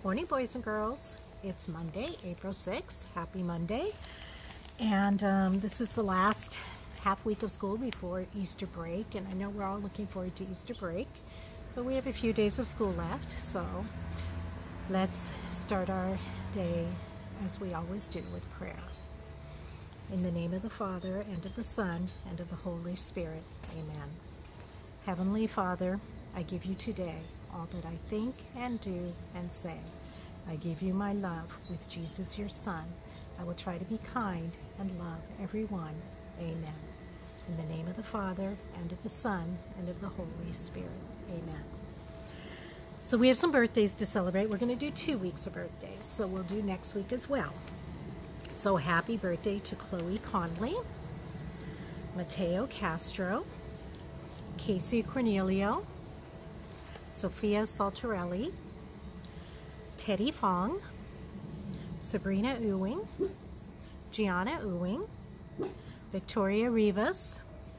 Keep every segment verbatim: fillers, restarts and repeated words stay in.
Morning, boys and girls. It's Monday, April sixth. Happy Monday. And um, this is the last half week of school before Easter break. And I know we're all looking forward to Easter break, but we have a few days of school left. So let's start our day as we always do with prayer. In the name of the Father, and of the Son, and of the Holy Spirit. Amen. Heavenly Father, I give you today all that I think and do and say. I give you my love with Jesus, your Son. I will try to be kind and love everyone. Amen. In the name of the Father, and of the Son, and of the Holy Spirit. Amen. So we have some birthdays to celebrate. We're going to do two weeks of birthdays, so we'll do next week as well. So happy birthday to Chloe Conley, Mateo Castro, Casey Cornelio, Sophia Saltarelli, Teddy Fong, Sabrina Ewing, Gianna Ewing, Victoria Rivas,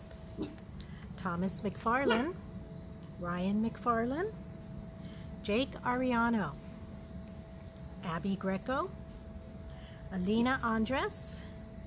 Thomas McFarlane, Ryan McFarlane, Jake Ariano, Abby Greco, Alina Andres,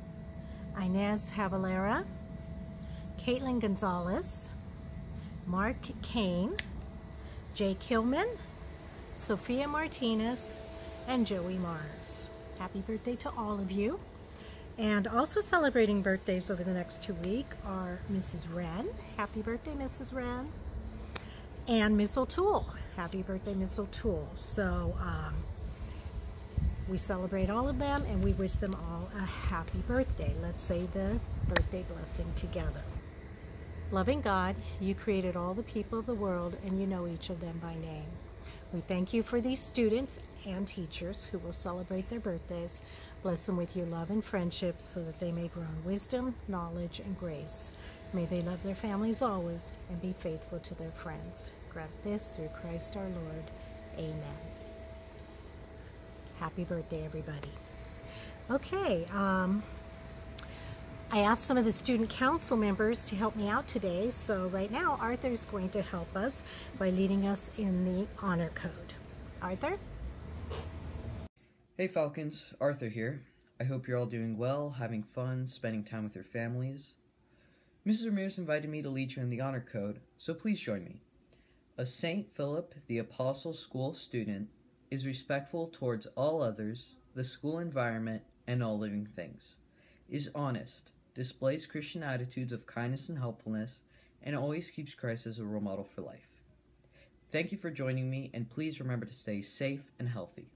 Inez Javalera, Caitlin Gonzalez, Mark Kane, Jake Hillman, Sophia Martinez, and Joey Mars. Happy birthday to all of you. And also celebrating birthdays over the next two weeks are Missus Wren. Happy birthday, Missus Wren. And Miss O'Toole. Happy birthday, Miss O'Toole. So um, we celebrate all of them and we wish them all a happy birthday. Let's say the birthday blessing together. Loving God, you created all the people of the world and you know each of them by name. We thank you for these students and teachers who will celebrate their birthdays. Bless them with your love and friendship so that they may grow in wisdom, knowledge, and grace. May they love their families always and be faithful to their friends. Grant this through Christ our Lord. Amen. Happy birthday, everybody. Okay, um, I asked some of the student council members to help me out today, so right now Arthur is going to help us by leading us in the honor code. Arthur? Hey Falcons, Arthur here. I hope you're all doing well, having fun, spending time with your families. Missus Ramirez invited me to lead you in the honor code, so please join me. A Saint Philip the Apostle School student is respectful towards all others, the school environment, and all living things, is honest, displays Christian attitudes of kindness and helpfulness, and always keeps Christ as a role model for life. Thank you for joining me, and please remember to stay safe and healthy.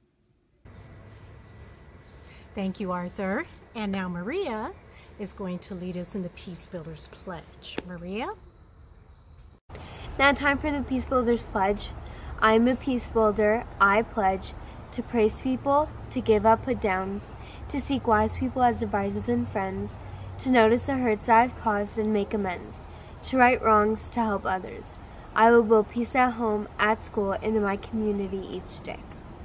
Thank you, Arthur. And now Maria is going to lead us in the Peace Builders Pledge. Maria? Now time for the Peace Builders Pledge. I'm a peace builder. I pledge to praise people, to give up put downs, to seek wise people as advisors and friends, to notice the hurts I've caused and make amends, to right wrongs, to help others. I will build peace at home, at school, and in my community each day.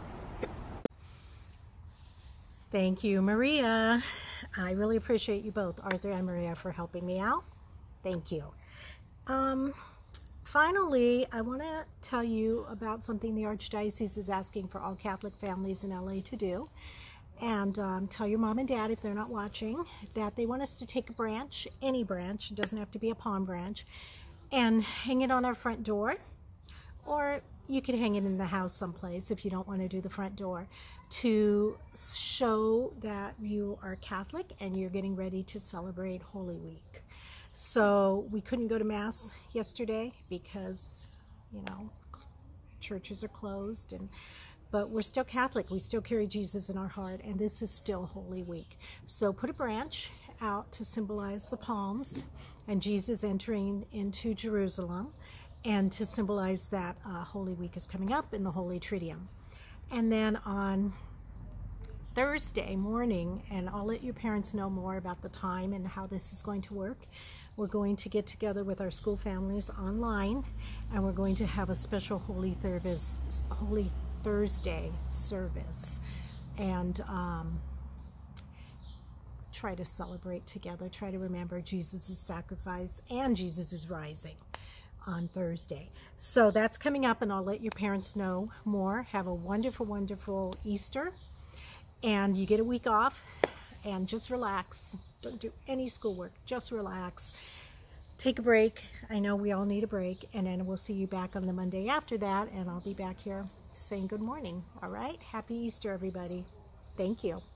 Thank you, Maria. I really appreciate you both, Arthur and Maria, for helping me out. Thank you. Um, finally, I want to tell you about something the Archdiocese is asking for all Catholic families in L A to do. And um, tell your mom and dad, if they're not watching, that they want us to take a branch, any branch, it doesn't have to be a palm branch, and hang it on our front door. Or you could hang it in the house someplace if you don't want to do the front door, to show that you are Catholic and you're getting ready to celebrate Holy Week. So we couldn't go to Mass yesterday because, you know, churches are closed, and but we're still Catholic. We still carry Jesus in our heart, and this is still Holy Week. So put a branch out to symbolize the palms and Jesus entering into Jerusalem, and to symbolize that uh, Holy Week is coming up in the Holy Triduum. And then on Thursday morning, and I'll let your parents know more about the time and how this is going to work, we're going to get together with our school families online, and we're going to have a special Holy Service, Holy Thursday service, and um, try to celebrate together, try to remember Jesus' sacrifice and Jesus' rising on Thursday. So that's coming up, and I'll let your parents know more. Have a wonderful, wonderful Easter, and you get a week off, and just relax. Don't do any schoolwork, just relax. Take a break. I know we all need a break, and then we'll see you back on the Monday after that, and I'll be back here saying good morning. All right? Happy Easter, everybody. Thank you.